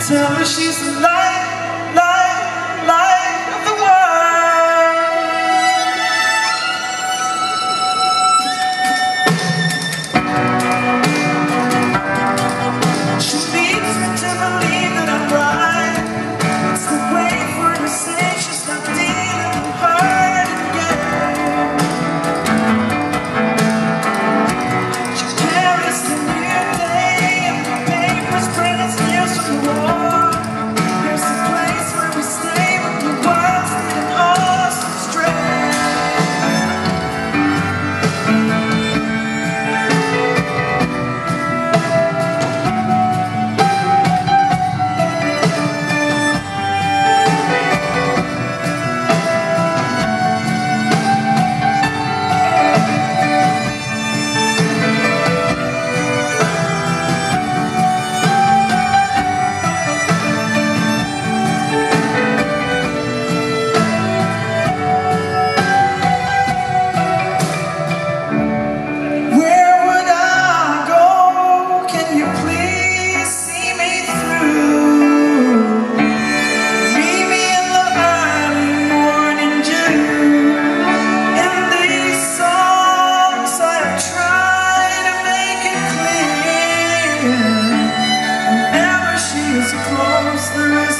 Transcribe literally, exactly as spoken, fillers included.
Tell her she's the light, light, light of the world. She needs me to believe that I'm right. It's the way for her to say she's not dealing with hurt again. She carries the new day and the papers print its news from the wall. Whenever she is close, there is